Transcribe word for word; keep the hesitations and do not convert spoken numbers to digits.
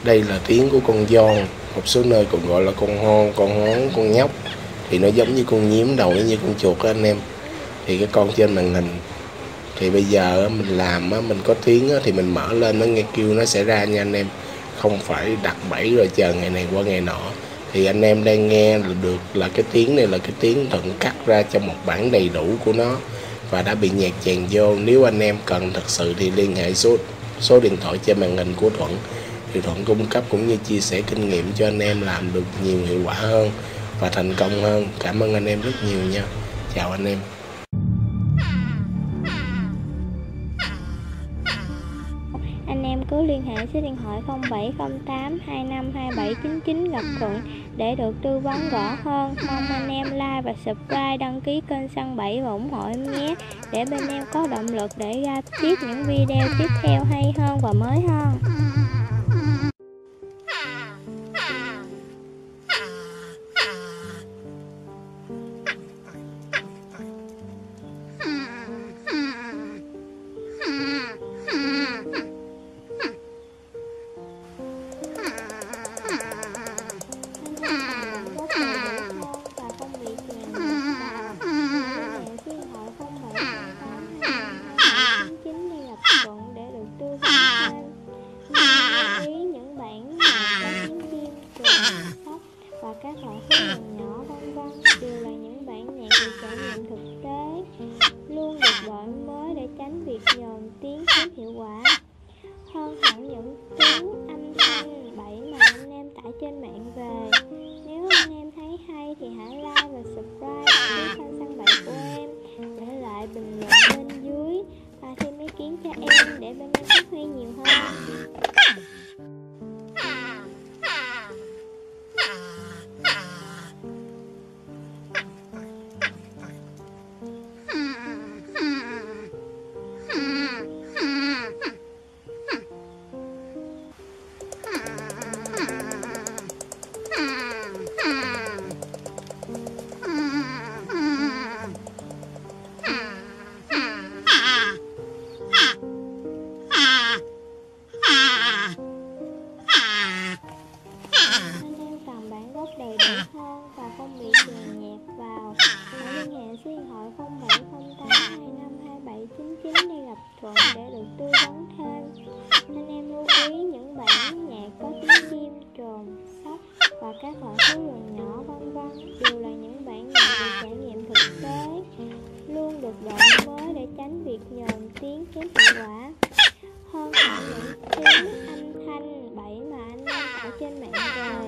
Đây là tiếng của con giòn, một số nơi còn gọi là con hon, con hón, con nhóc. Thì nó giống như con nhím đầu như con chuột đó anh em. Thì cái con trên màn hình thì bây giờ mình làm mình có tiếng thì mình mở lên nó nghe kêu nó sẽ ra nha anh em, không phải đặt bẫy rồi chờ ngày này qua ngày nọ. Thì anh em đang nghe được là cái tiếng này là cái tiếng Thuận cắt ra trong một bản đầy đủ của nó và đã bị nhạc chèn vô. Nếu anh em cần thật sự thì liên hệ số số điện thoại trên màn hình của Thuận, thì Thuận cung cấp cũng như chia sẻ kinh nghiệm cho anh em làm được nhiều hiệu quả hơn và thành công hơn. Cảm ơn anh em rất nhiều nha. Chào anh em. Anh em cứ liên hệ số điện thoại không bảy không tám hai năm hai bảy chín chín gặp Thuận để được tư vấn rõ hơn. Mong anh em like và subscribe, đăng ký kênh Săn Bẫy và ủng hộ em nhé, để bên em có động lực để ra tiếp những video tiếp theo hay hơn và mới hơn. Và các loại khối lượng nhỏ vân vân đều là những bản nhạc được trải nghiệm thực tế, luôn được đổi mới để tránh việc nhồi tiếng kém hiệu quả. Hơn hẳn những tiếng âm thanh bậy mà anh em tải trên mạng về. Nếu anh em thấy hay thì hãy like và subscribe kênh Săn Bẫy của em, để lại bình luận bên dưới và thêm ý kiến cho em để bên em phát huy nhiều hơn. Đầy đủ hơn và không bị chèn nhạc vào, hãy liên hệ số điện thoại không bảy không tám hai năm hai bảy chín chín để gặp Thuận để được tư vấn thêm. Anh em lưu ý những bản nhạc có tiếng chim, trồn, sóc và các loại khối lượng nhỏ vân vân đều là những bản nhạc được trải nghiệm thực tế, luôn được đổi mới để tránh việc nhồi tiếng kém hiệu quả. Hơn hẳn những tiếng âm thanh bậy mà anh em tải trên mạng về.